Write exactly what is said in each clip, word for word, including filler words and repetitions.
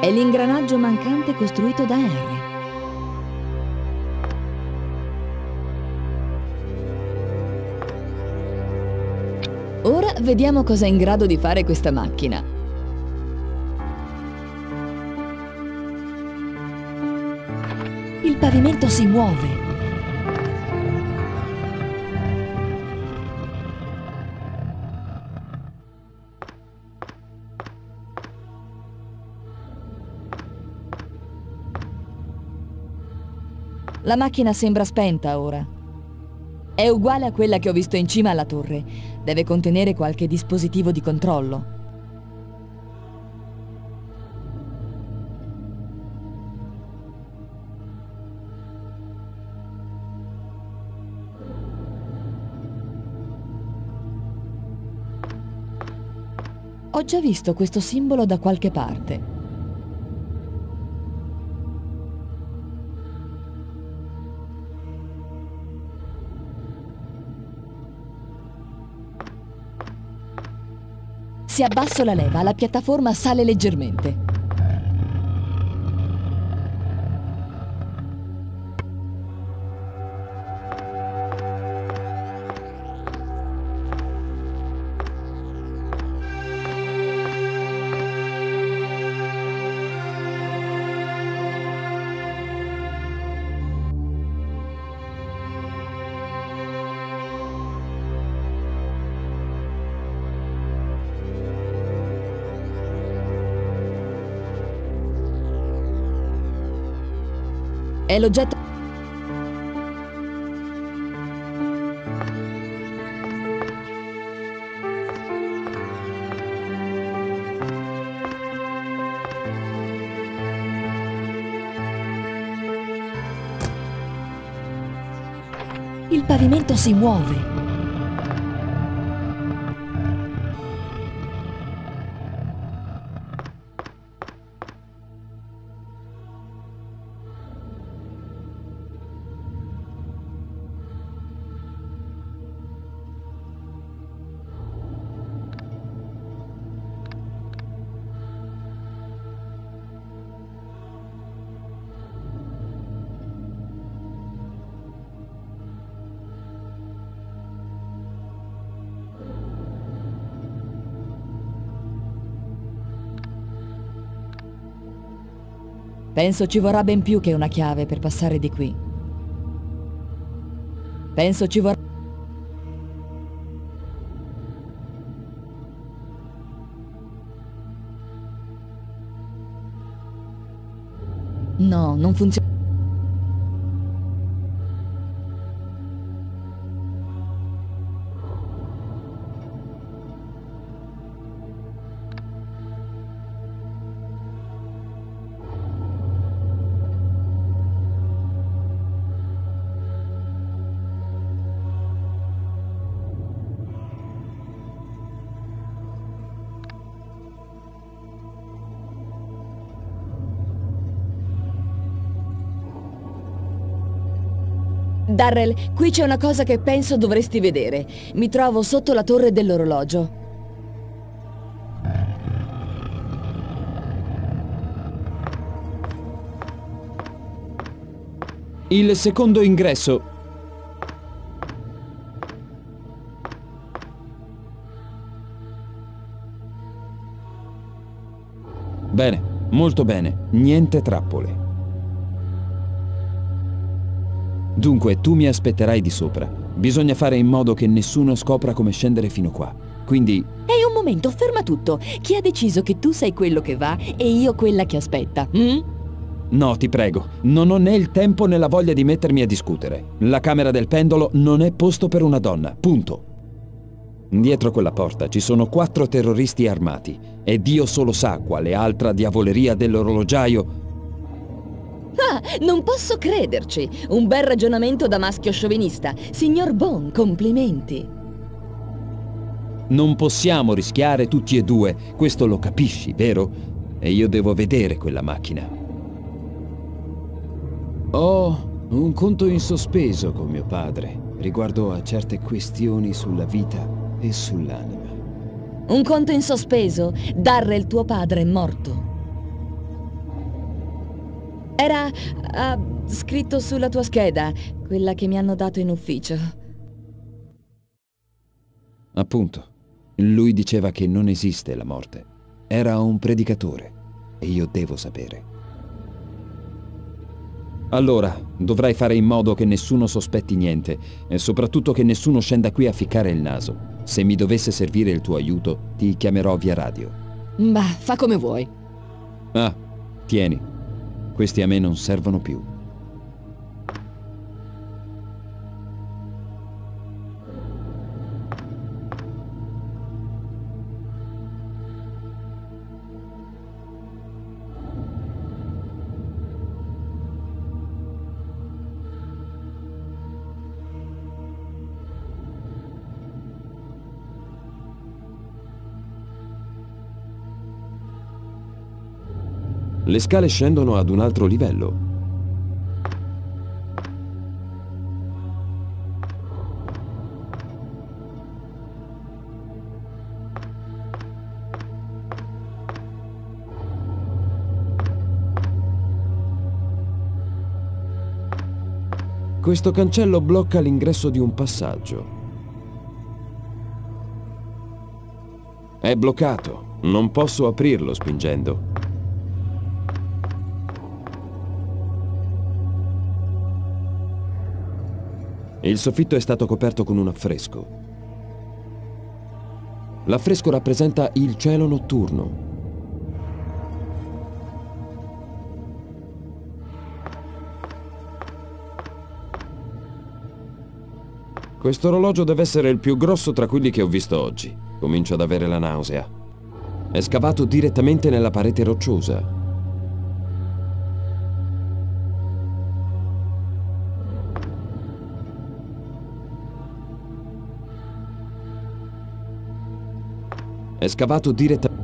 È l'ingranaggio mancante costruito da Henry. Ora vediamo cosa è in grado di fare questa macchina. Il pavimento si muove. La macchina sembra spenta ora. È uguale a quella che ho visto in cima alla torre. Deve contenere qualche dispositivo di controllo. Ho già visto questo simbolo da qualche parte. Se abbasso la leva, la piattaforma sale leggermente. È l'oggetto... Il pavimento si muove. Penso ci vorrà ben più che una chiave per passare di qui. Penso ci vorrà... No, non funziona. Darrell, qui c'è una cosa che penso dovresti vedere. Mi trovo sotto la torre dell'orologio. Il secondo ingresso. Bene, molto bene. Niente trappole. Dunque, tu mi aspetterai di sopra. Bisogna fare in modo che nessuno scopra come scendere fino qua. Quindi... Ehi, un momento, ferma tutto. Chi ha deciso che tu sei quello che va e io quella che aspetta? Mm? No, ti prego. Non ho né il tempo né la voglia di mettermi a discutere. La camera del pendolo non è posto per una donna. Punto. Dietro quella porta ci sono quattro terroristi armati. E Dio solo sa quale altra diavoleria dell'orologiaio... Ah, non posso crederci! Un bel ragionamento da maschio sciovinista. Signor Bone, complimenti. Non possiamo rischiare tutti e due, questo lo capisci, vero? E io devo vedere quella macchina. Ho un conto in sospeso con mio padre riguardo a certe questioni sulla vita e sull'anima. Un conto in sospeso? Darrell, tuo padre è morto. Era uh, scritto sulla tua scheda, quella che mi hanno dato in ufficio. Appunto, lui diceva che non esiste la morte. Era un predicatore e io devo sapere. Allora, dovrai fare in modo che nessuno sospetti niente e soprattutto che nessuno scenda qui a ficcare il naso. Se mi dovesse servire il tuo aiuto, ti chiamerò via radio. Bah, fa come vuoi. Ah, tieni. Questi a me non servono più. Le scale scendono ad un altro livello. Questo cancello blocca l'ingresso di un passaggio. È bloccato. Non posso aprirlo spingendo. Il soffitto è stato coperto con un affresco. L'affresco rappresenta il cielo notturno. Questo orologio deve essere il più grosso tra quelli che ho visto oggi. Comincio ad avere la nausea. È scavato direttamente nella parete rocciosa. È scavato direttamente.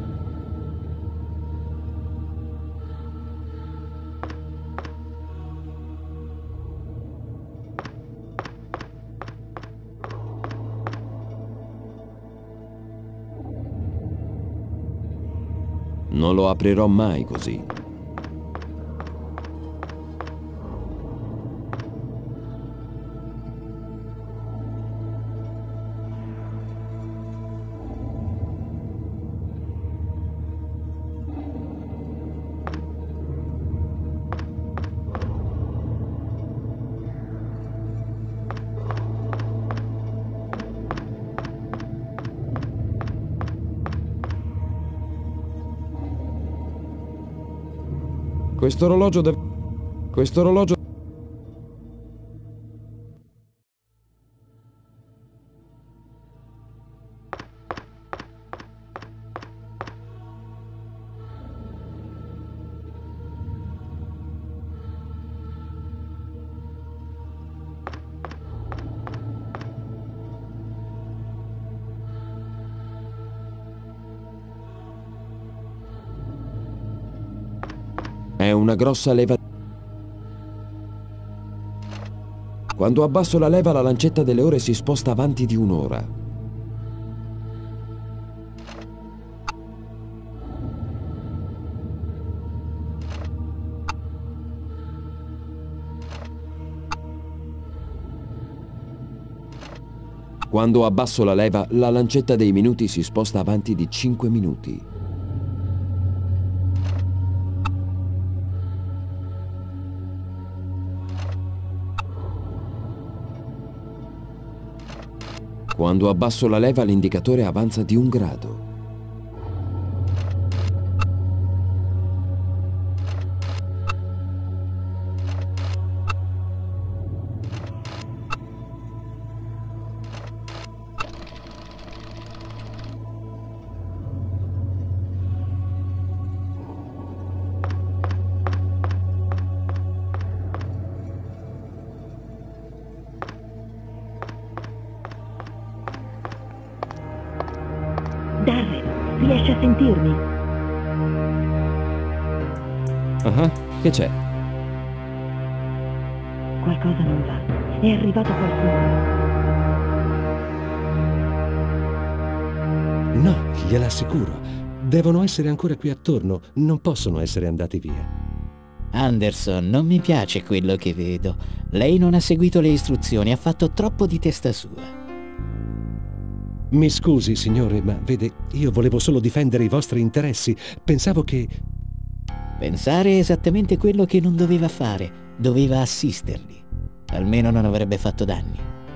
Non lo aprirò mai così. Questo orologio deve... Questo orologio... È una grossa leva. Quando abbasso la leva, la lancetta delle ore si sposta avanti di un'ora. Quando abbasso la leva, la lancetta dei minuti si sposta avanti di cinque minuti. Quando abbasso la leva, l'indicatore avanza di un grado. Darren, riesci a sentirmi? Ah, che c'è? Qualcosa non va. È arrivato qualcuno. No, gliel'assicuro. Devono essere ancora qui attorno. Non possono essere andati via. Anderson, non mi piace quello che vedo. Lei non ha seguito le istruzioni, ha fatto troppo di testa sua. Mi scusi, signore, ma vede, io volevo solo difendere i vostri interessi. Pensavo che... Pensare è esattamente quello che non doveva fare. Doveva assisterli. Almeno non avrebbe fatto danni.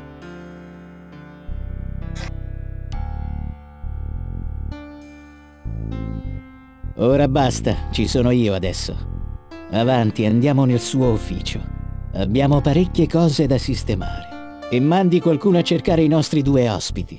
Ora basta, ci sono io adesso. Avanti, andiamo nel suo ufficio. Abbiamo parecchie cose da sistemare. E mandi qualcuno a cercare i nostri due ospiti.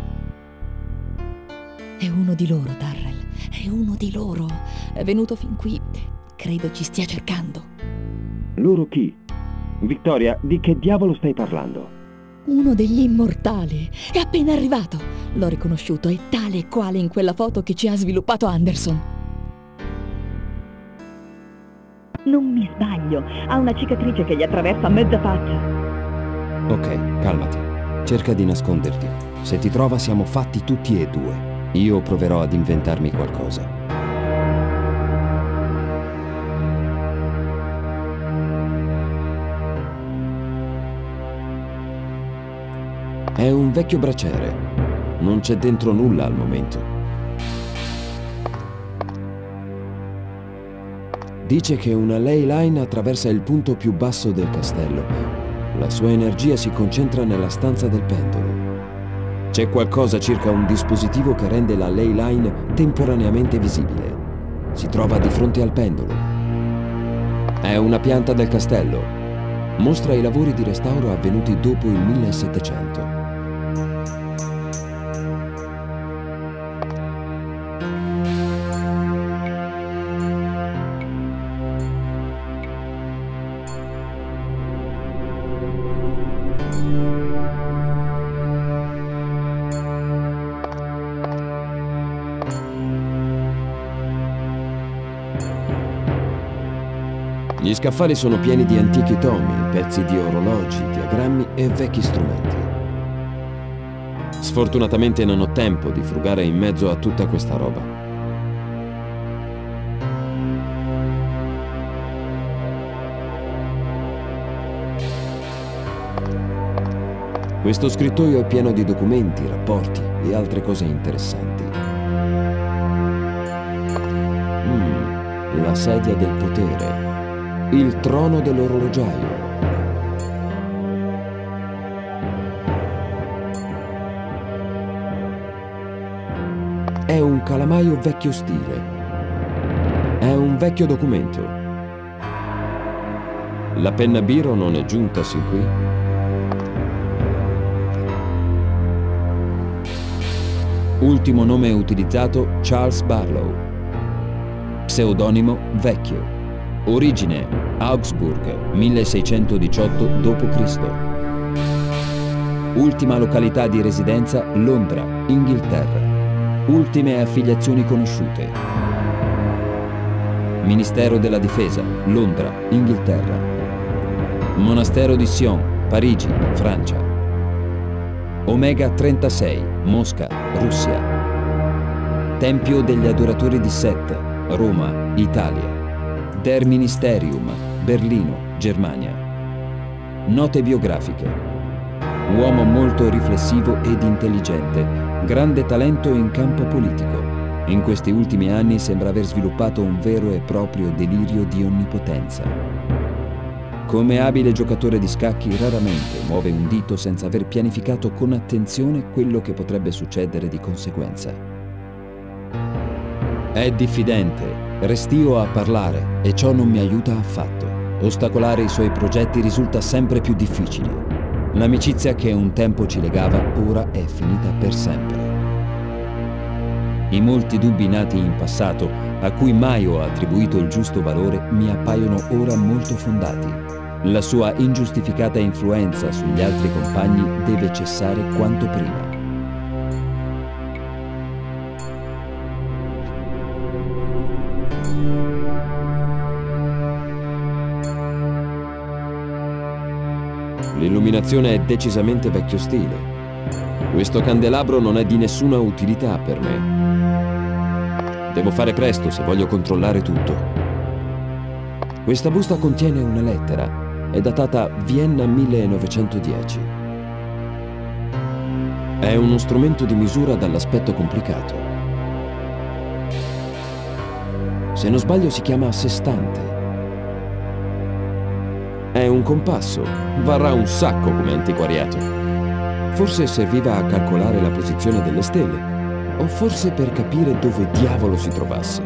È uno di loro, Darrell. È uno di loro. È venuto fin qui. Credo ci stia cercando. Loro chi? Victoria, di che diavolo stai parlando? Uno degli immortali. È appena arrivato. L'ho riconosciuto, è tale e quale in quella foto che ci ha sviluppato Anderson. Non mi sbaglio, ha una cicatrice che gli attraversa mezza faccia. Ok, calmati. Cerca di nasconderti. Se ti trova siamo fatti tutti e due. Io proverò ad inventarmi qualcosa. È un vecchio braciere. Non c'è dentro nulla al momento. Dice che una ley line attraversa il punto più basso del castello. La sua energia si concentra nella stanza del pendolo. C'è qualcosa circa un dispositivo che rende la ley line temporaneamente visibile. Si trova di fronte al pendolo. È una pianta del castello. Mostra i lavori di restauro avvenuti dopo il millesettecento. Gli scaffali sono pieni di antichi tomi, pezzi di orologi, diagrammi e vecchi strumenti. Sfortunatamente non ho tempo di frugare in mezzo a tutta questa roba. Questo scrittoio è pieno di documenti, rapporti e altre cose interessanti. Mm, la sedia del potere. Il trono dell'orologiaio. È un calamaio vecchio stile. È un vecchio documento. La penna biro non è giunta sin qui. Ultimo nome utilizzato Charles Barlow. Pseudonimo vecchio. Origine Augsburg, milleseicentodiciotto dopo Cristo. Ultima località di residenza Londra, Inghilterra. Ultime affiliazioni conosciute. Ministero della Difesa, Londra, Inghilterra. Monastero di Sion, Parigi, Francia. Omega trentasei, Mosca, Russia. Tempio degli adoratori di Set, Roma, Italia. Der Ministerium, Berlino, Germania. Note biografiche. Uomo molto riflessivo ed intelligente, grande talento in campo politico. In questi ultimi anni sembra aver sviluppato un vero e proprio delirio di onnipotenza. Come abile giocatore di scacchi raramente muove un dito senza aver pianificato con attenzione quello che potrebbe succedere di conseguenza. È diffidente, restio a parlare e ciò non mi aiuta affatto. Ostacolare i suoi progetti risulta sempre più difficile. L'amicizia che un tempo ci legava ora è finita per sempre. I molti dubbi nati in passato, a cui mai ho attribuito il giusto valore, mi appaiono ora molto fondati. La sua ingiustificata influenza sugli altri compagni deve cessare quanto prima. L'illuminazione è decisamente vecchio stile. Questo candelabro non è di nessuna utilità per me. Devo fare presto se voglio controllare tutto. Questa busta contiene una lettera. È datata Vienna millenovecentodieci. È uno strumento di misura dall'aspetto complicato. Se non sbaglio si chiama sestante. È un compasso. Varrà un sacco come antiquariato. Forse serviva a calcolare la posizione delle stelle, o forse per capire dove diavolo si trovasse.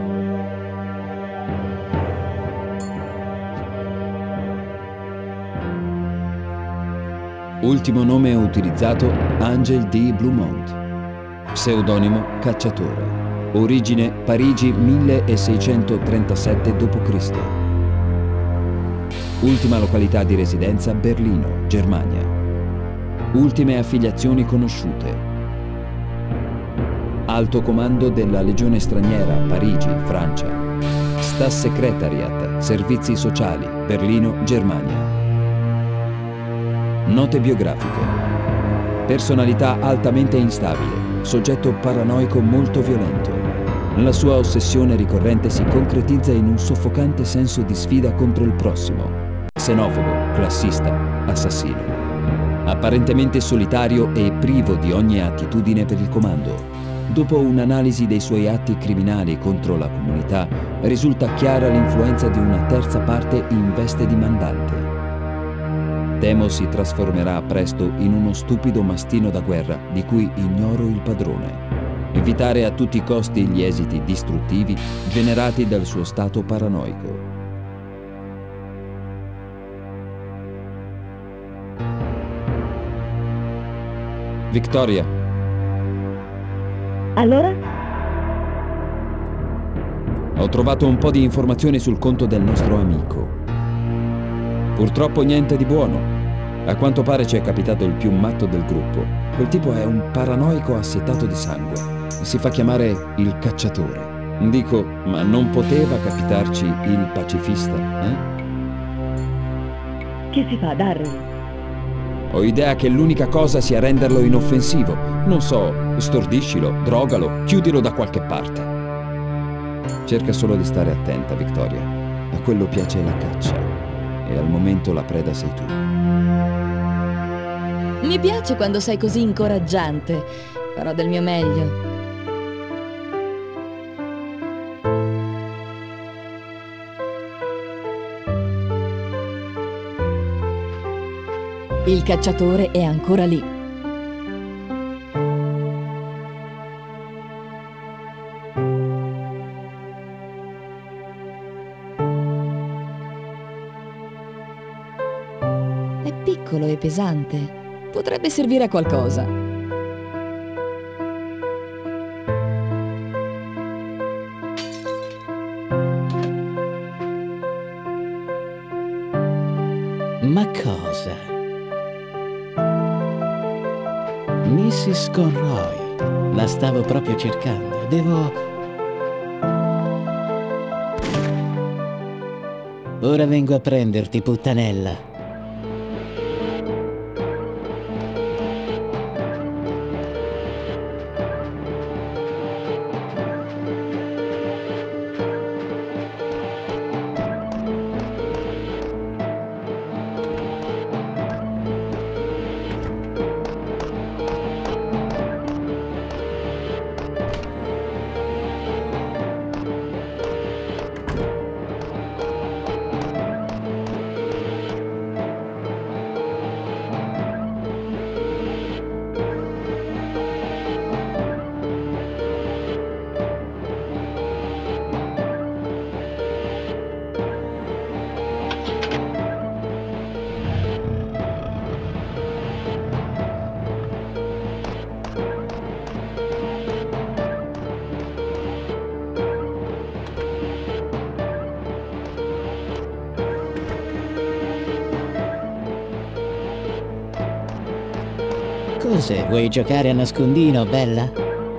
Ultimo nome utilizzato, Angel D. Blumont. Pseudonimo Cacciatore. Origine Parigi milleseicentotrentasette dopo Cristo. Ultima località di residenza Berlino, Germania. Ultime affiliazioni conosciute. Alto comando della Legione Straniera, Parigi, Francia. Staatssekretariat, Servizi Sociali, Berlino, Germania. Note biografiche. Personalità altamente instabile, soggetto paranoico molto violento. La sua ossessione ricorrente si concretizza in un soffocante senso di sfida contro il prossimo. Xenofobo, classista, assassino. Apparentemente solitario e privo di ogni attitudine per il comando. Dopo un'analisi dei suoi atti criminali contro la comunità, risulta chiara l'influenza di una terza parte in veste di mandante. Temo si trasformerà presto in uno stupido mastino da guerra di cui ignoro il padrone. Evitare a tutti i costi gli esiti distruttivi generati dal suo stato paranoico. Victoria. Allora? Ho trovato un po' di informazioni sul conto del nostro amico. Purtroppo niente di buono. A quanto pare ci è capitato il più matto del gruppo. Quel tipo è un paranoico assetato di sangue. Si fa chiamare il Cacciatore. Dico, ma non poteva capitarci il pacifista, eh? Che si fa, Darrell? Ho idea che l'unica cosa sia renderlo inoffensivo. Non so, stordiscilo, drogalo, chiudilo da qualche parte. Cerca solo di stare attenta, Victoria. A quello piace la caccia. E al momento la preda sei tu. Mi piace quando sei così incoraggiante. Farò del mio meglio. Il cacciatore è ancora lì. Piccolo e pesante. Potrebbe servire a qualcosa. Ma cosa? missis Conroy. La stavo proprio cercando. Devo... Ora vengo a prenderti, puttanella. Cos'è? Vuoi giocare a nascondino, bella?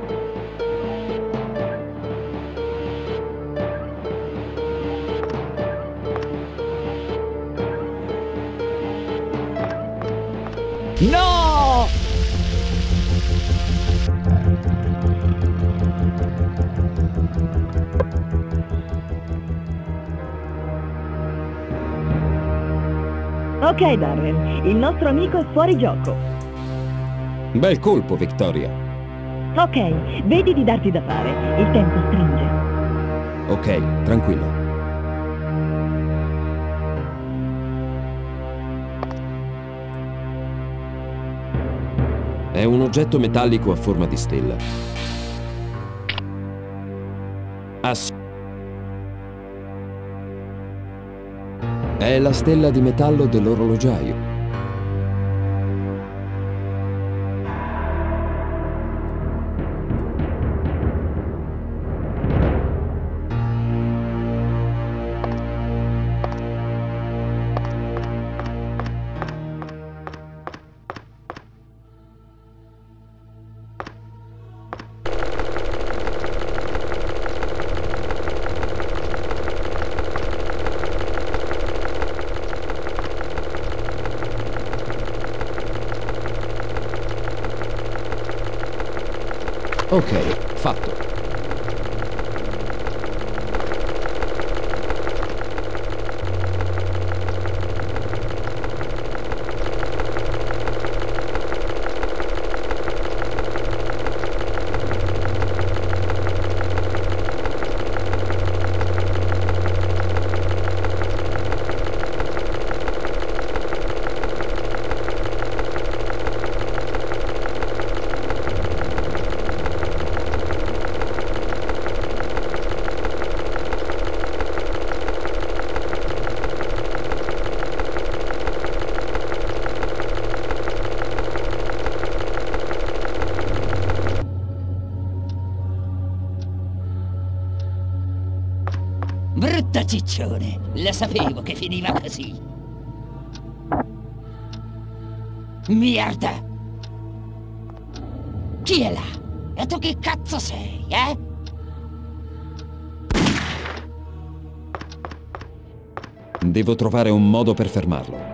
No! Ok, Darrell, il nostro amico è fuori gioco. Bel colpo, Victoria. Ok, vedi di darti da fare. Il tempo stringe. Ok, tranquilla. È un oggetto metallico a forma di stella. Ass- È la stella di metallo dell'orologiaio. Ok, fatto. Brutto ciccione, lo sapevo che finiva così. Merda! Chi è là? E tu che cazzo sei, eh? Devo trovare un modo per fermarlo.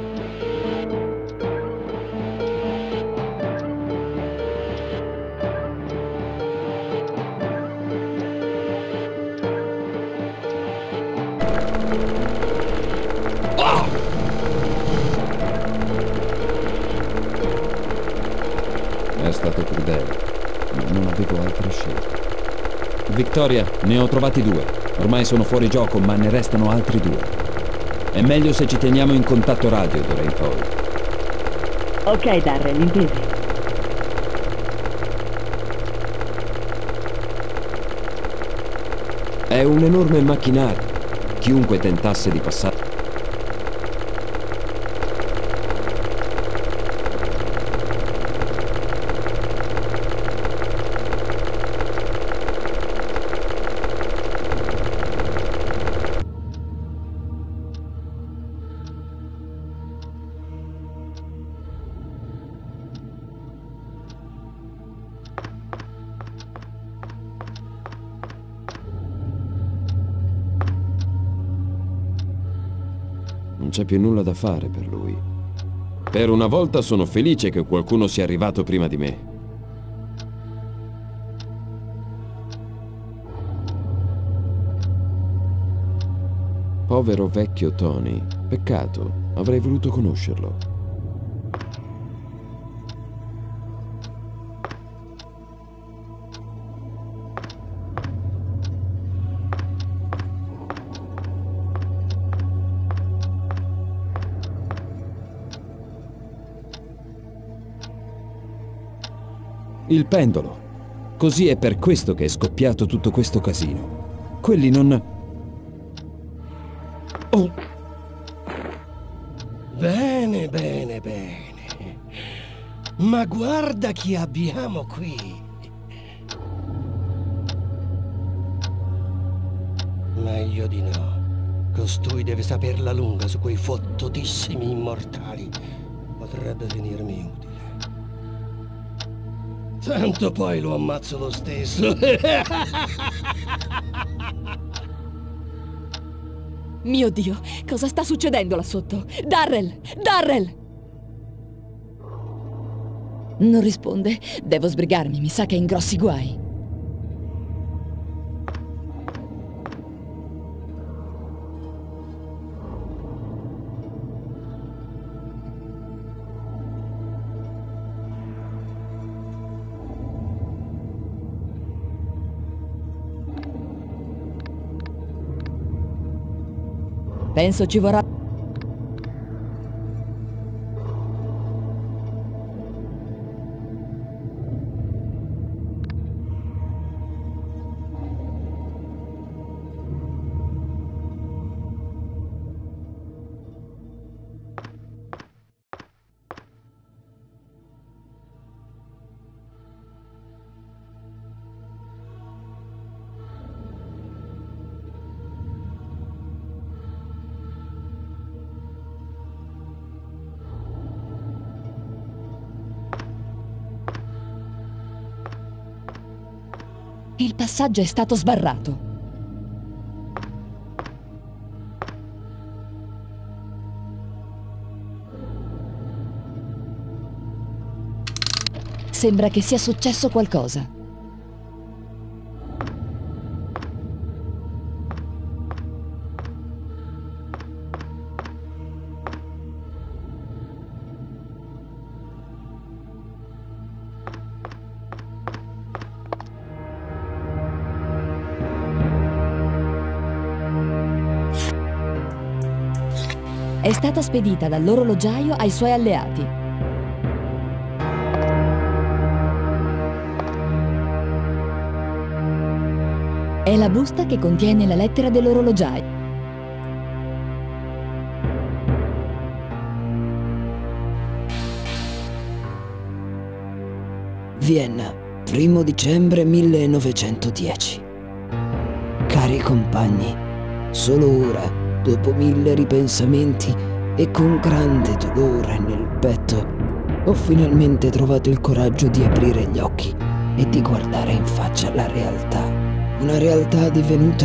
È stato crudele, ma non avevo altra scelta. Victoria, ne ho trovati due. Ormai sono fuori gioco, ma ne restano altri due. È meglio se ci teniamo in contatto radio d'ora in poi. Ok, Darrell, inteso. È un enorme macchinario. Chiunque tentasse di passare... Non c'è più nulla da fare per lui. Per una volta sono felice che qualcuno sia arrivato prima di me. Povero vecchio Tony. Peccato, avrei voluto conoscerlo. Il pendolo. Così è per questo che è scoppiato tutto questo casino. Quelli non... Oh! Bene, bene, bene. Ma guarda chi abbiamo qui. Meglio di no. Costui deve saperla lunga su quei fottutissimi immortali. Potrebbe venirmi utile. Tanto poi lo ammazzo lo stesso. Mio Dio, cosa sta succedendo là sotto? Darrell! Darrell! Non risponde. Devo sbrigarmi, mi sa che è in grossi guai. Penso ci vorrà... Il passaggio è stato sbarrato. Sembra che sia successo qualcosa. È stata spedita dall'orologiaio ai suoi alleati. È la busta che contiene la lettera dell'orologiaio. Vienna, primo dicembre millenovecentodieci. Cari compagni, solo ora, dopo mille ripensamenti e con grande dolore nel petto, ho finalmente trovato il coraggio di aprire gli occhi e di guardare in faccia la realtà. Una realtà divenuta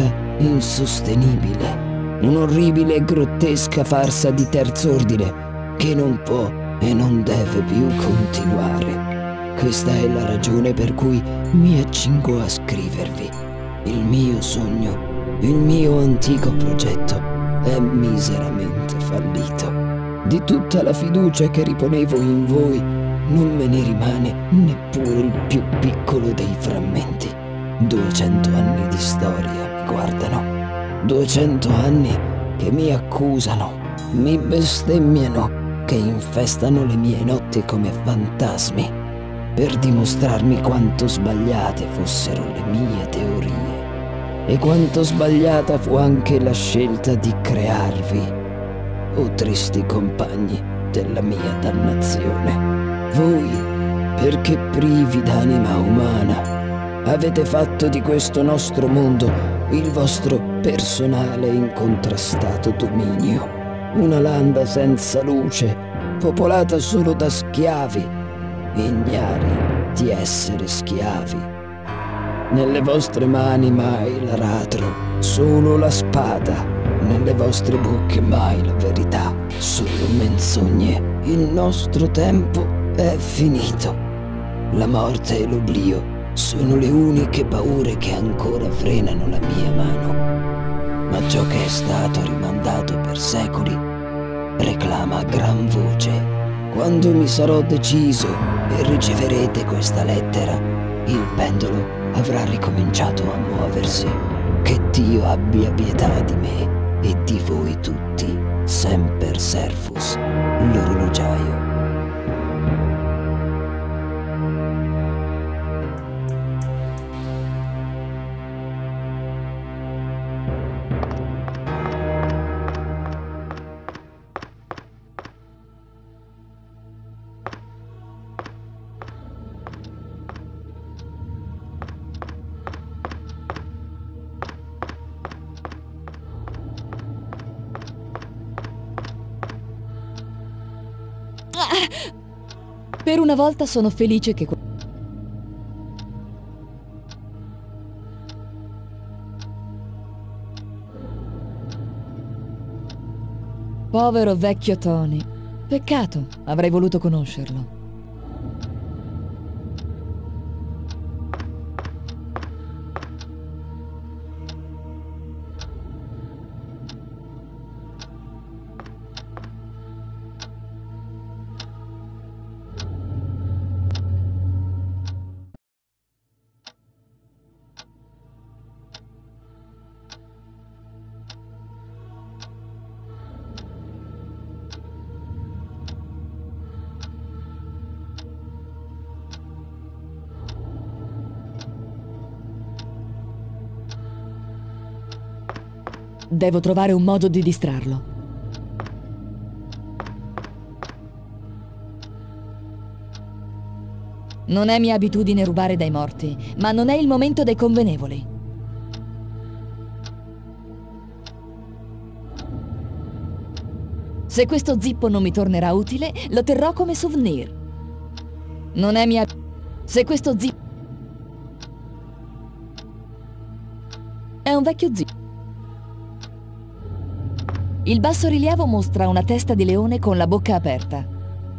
insostenibile, un'orribile e grottesca farsa di terzo ordine che non può e non deve più continuare. Questa è la ragione per cui mi accingo a scrivervi. Il mio sogno, il mio antico progetto è miseramente fallito. Di tutta la fiducia che riponevo in voi, non me ne rimane neppure il più piccolo dei frammenti. Duecento anni di storia mi guardano. Duecento anni che mi accusano, mi bestemmiano, che infestano le mie notti come fantasmi, per dimostrarmi quanto sbagliate fossero le mie teorie. E quanto sbagliata fu anche la scelta di crearvi, o tristi compagni della mia dannazione. Voi, perché privi d'anima umana, avete fatto di questo nostro mondo il vostro personale e incontrastato dominio. Una landa senza luce, popolata solo da schiavi, ignari di essere schiavi. Nelle vostre mani mai l'aratro, solo la spada. Nelle vostre bocche mai la verità, solo menzogne. Il nostro tempo è finito. La morte e l'oblio sono le uniche paure che ancora frenano la mia mano. Ma ciò che è stato rimandato per secoli reclama a gran voce. Quando mi sarò deciso e riceverete questa lettera, il pendolo avrà ricominciato a muoversi. Che Dio abbia pietà di me e di voi tutti. Semper Servus, l'orologiaio. Per una volta sono felice che... Povero vecchio Tony. Peccato, avrei voluto conoscerlo. Devo trovare un modo di distrarlo. Non è mia abitudine rubare dai morti, ma non è il momento dei convenevoli. Se questo zippo non mi tornerà utile, lo terrò come souvenir. Non è mia... Se questo zippo... È un vecchio zippo. Il bassorilievo mostra una testa di leone con la bocca aperta.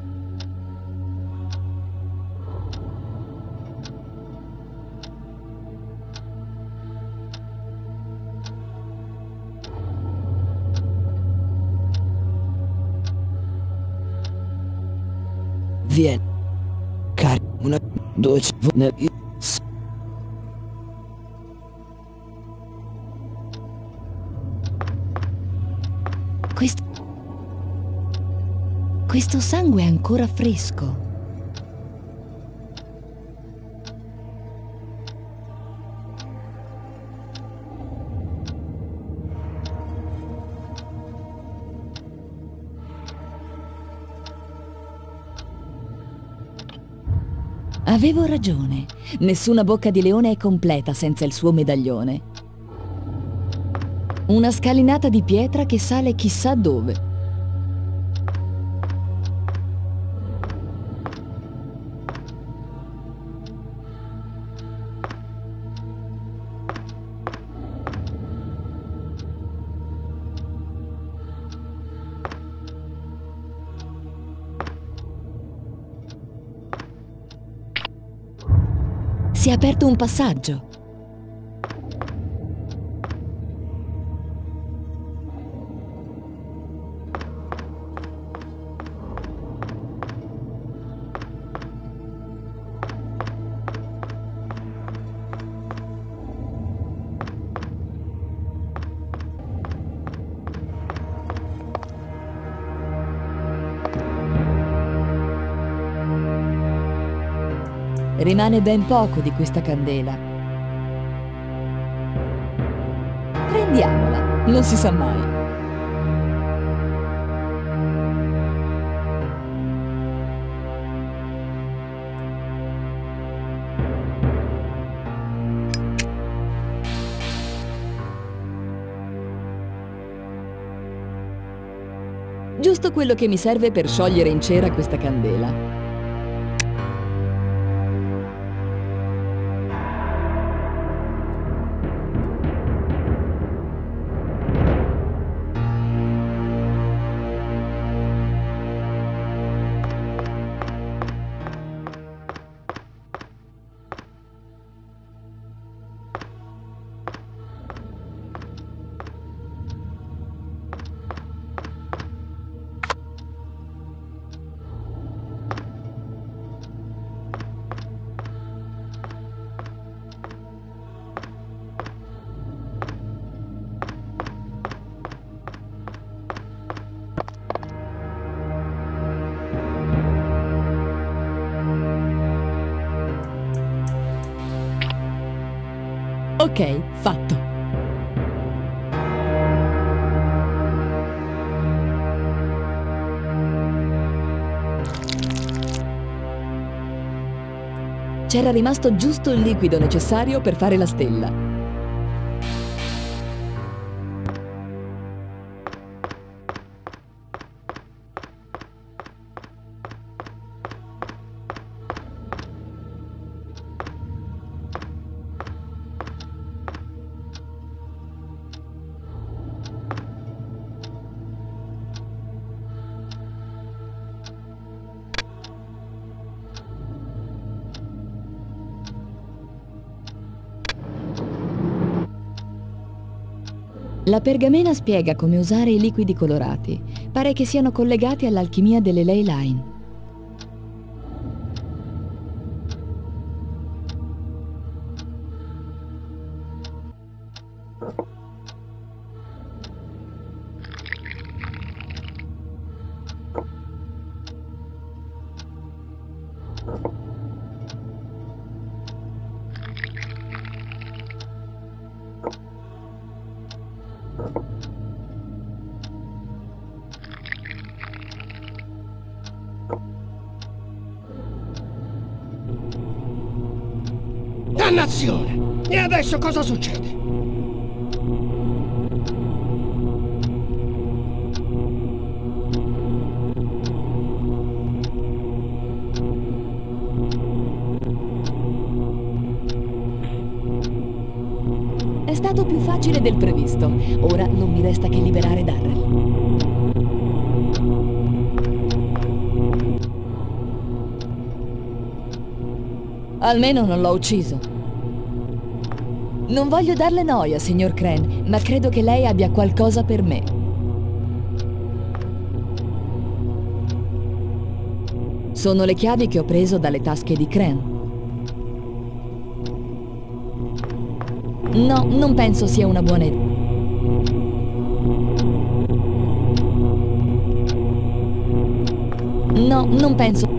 Vieni. Cari. Una. Due. Nel. Questo... Questo sangue è ancora fresco. Avevo ragione. Nessuna bocca di leone è completa senza il suo medaglione. Una scalinata di pietra che sale chissà dove. Si è aperto un passaggio. Rimane ben poco di questa candela. Prendiamola, non si sa mai. Giusto quello che mi serve per sciogliere in cera questa candela. Ok, fatto. C'era rimasto giusto il liquido necessario per fare la stella. La pergamena spiega come usare i liquidi colorati. Pare che siano collegati all'alchimia delle ley line. Dannazione! E adesso cosa succede? È stato più facile del previsto. Ora non mi resta che liberare Darrell. Almeno non l'ho ucciso. Non voglio darle noia, signor Crane, ma credo che lei abbia qualcosa per me. Sono le chiavi che ho preso dalle tasche di Crane. No, non penso sia una buona idea. No, non penso.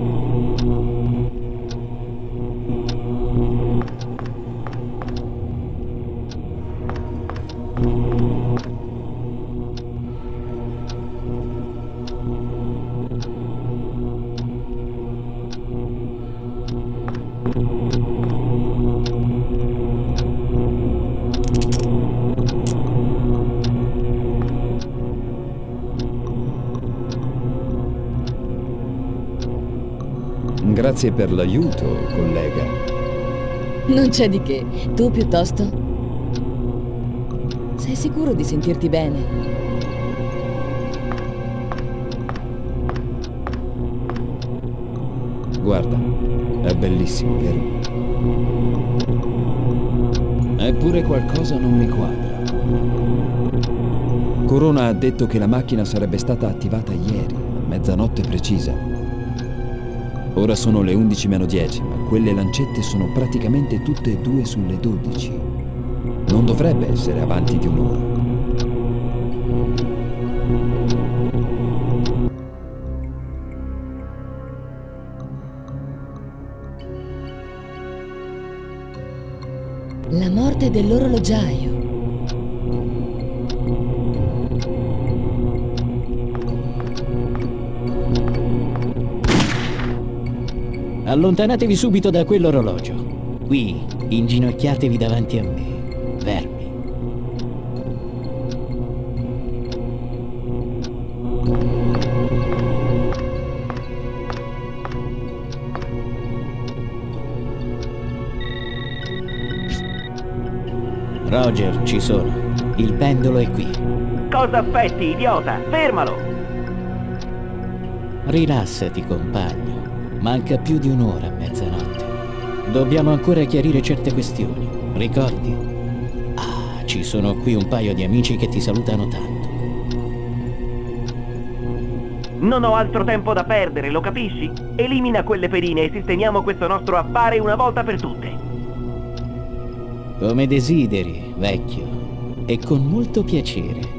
Grazie per l'aiuto, collega. Non c'è di che. Tu piuttosto? Sei sicuro di sentirti bene? Guarda, è bellissimo, vero? Eppure qualcosa non mi quadra. Corona ha detto che la macchina sarebbe stata attivata ieri, a mezzanotte precisa. Ora sono le undici meno dieci, ma quelle lancette sono praticamente tutte e due sulle dodici. Non dovrebbe essere avanti di un'ora. La morte dell'orologiaio. Allontanatevi subito da quell'orologio. Qui, inginocchiatevi davanti a me, vermi. Roger, ci sono. Il pendolo è qui. Cosa aspetti, idiota? Fermalo! Rilassati, compagno. Manca più di un'ora a mezzanotte. Dobbiamo ancora chiarire certe questioni. Ricordi? Ah, ci sono qui un paio di amici che ti salutano tanto. Non ho altro tempo da perdere, lo capisci? Elimina quelle pedine e sistemiamo questo nostro affare una volta per tutte. Come desideri, vecchio. E con molto piacere.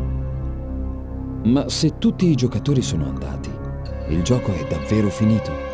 Ma se tutti i giocatori sono andati, il gioco è davvero finito?